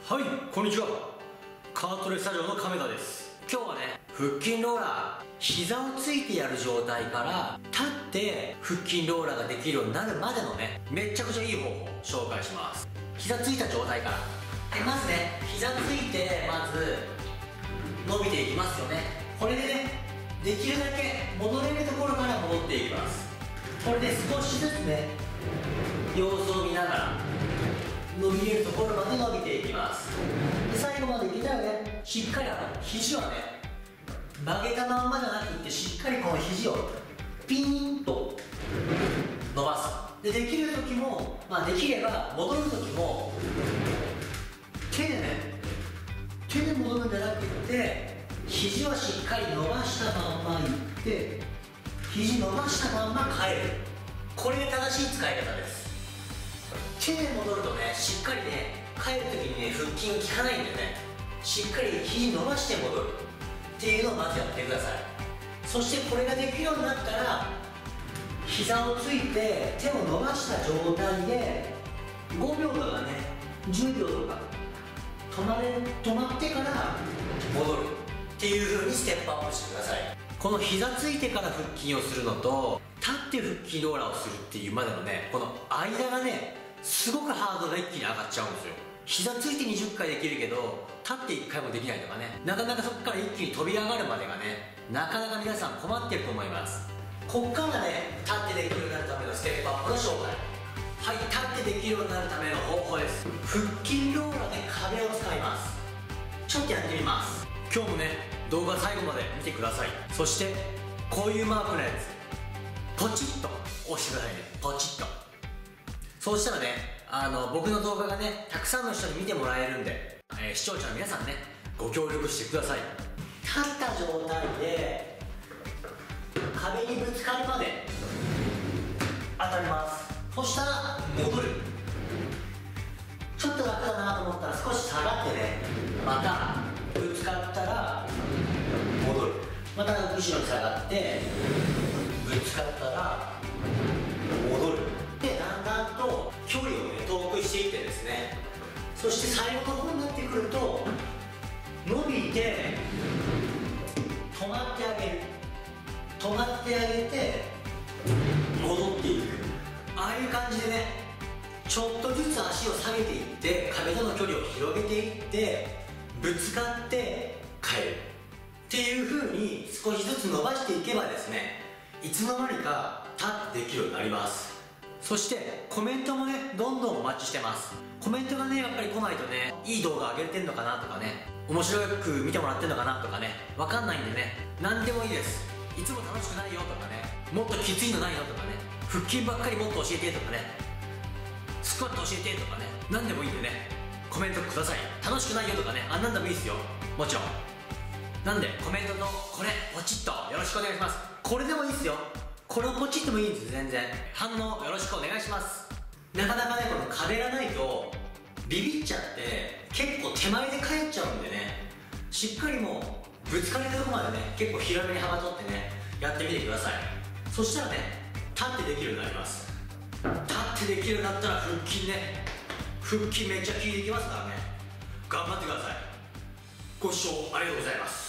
はい、こんにちは。カートレスタジオの亀田です。今日はね、腹筋ローラー、膝をついてやる状態から立って腹筋ローラーができるようになるまでのね、めっちゃくちゃいい方法を紹介します。膝ついた状態からまずね、膝ついてまず伸びていきますよね。これでね、できるだけ戻れるところから戻っていきます。これで少しずつね、様子を見ながら伸びれるところまで伸びていきます。で最後までいけたらね、しっかり肘はね、曲げたまんまじゃなくって、しっかりこの肘をピーンと伸ばす。でできる時も、できれば戻る時も手でね、手で戻るんじゃなくって肘はしっかり伸ばしたまんまいって、肘伸ばしたまんま帰る。これが正しい使い方です。手で戻るとね、しっかりね、帰るときにね、腹筋が効かないんでね、しっかり肘伸ばして戻るっていうのをまずやってください。そしてこれができるようになったら、膝をついて手を伸ばした状態で5秒とかね、10秒とか止まってから戻るっていう風にステップアップしてください。この膝ついてから腹筋をするのと、立って腹筋ローラーをするっていうまでのね、この間がね、すごくハードルが一気に上がっちゃうんですよ。膝ついて20回できるけど立って1回もできないとかね、なかなかそこから一気に飛び上がるまでがね、なかなか皆さん困ってると思います。こっからね、立ってできるようになるためのステップアップの紹介。はい、立ってできるようになるための方法です。腹筋ローラーで壁を使います。ちょっとやってみます。今日もね、動画最後まで見てください。そしてこういうマークのやつポチッと押してくださいね。ポチッと。そうしたらね、僕の動画がね、たくさんの人に見てもらえるんで、視聴者の皆さんね、ご協力してください。立った状態で壁にぶつかるまで当たります。そしたら戻る。ちょっと楽だなと思ったら少し下がってね、またぶつかったら戻る。また後ろに下がってぶつかったら戻る。でだんだんと距離をね、遠くしていってですね、そして最後の方になってくると伸びて止まってあげる。止まってあげて戻っていく。ああいう感じでね、ちょっとずつ足を下げていって壁との距離を広げていってぶつかって帰るっていう風に少しずつ伸ばしていけばですね、いつの間にか立ってできるようになります。そしてコメントもね、どんどんお待ちしてます。コメントがね、やっぱり来ないとね、いい動画上げれてんのかなとかね、面白く見てもらってんのかなとかね、わかんないんでね、何でもいいです。いつも楽しくないよとかね、もっときついのないよとかね、腹筋ばっかりもっと教えてとかね、スクワット教えてとかね、何でもいいんでね、コメントください。楽しくないよとかね、なんでもいいですよ、もちろん。なんでコメントとこれポチッとよろしくお願いします。これでもいいですよ。これをポチってもいいんです。全然反応よろしくお願いします。なかなかね、この壁がないとビビっちゃって結構手前で帰っちゃうんでね、しっかりもうぶつかれるとこまでね、結構広めに幅取ってね、やってみてください。そしたらね、立ってできるようになります。立ってできるようになったら腹筋ね、腹筋めっちゃ効いてきますからね、頑張ってください。ご視聴ありがとうございます。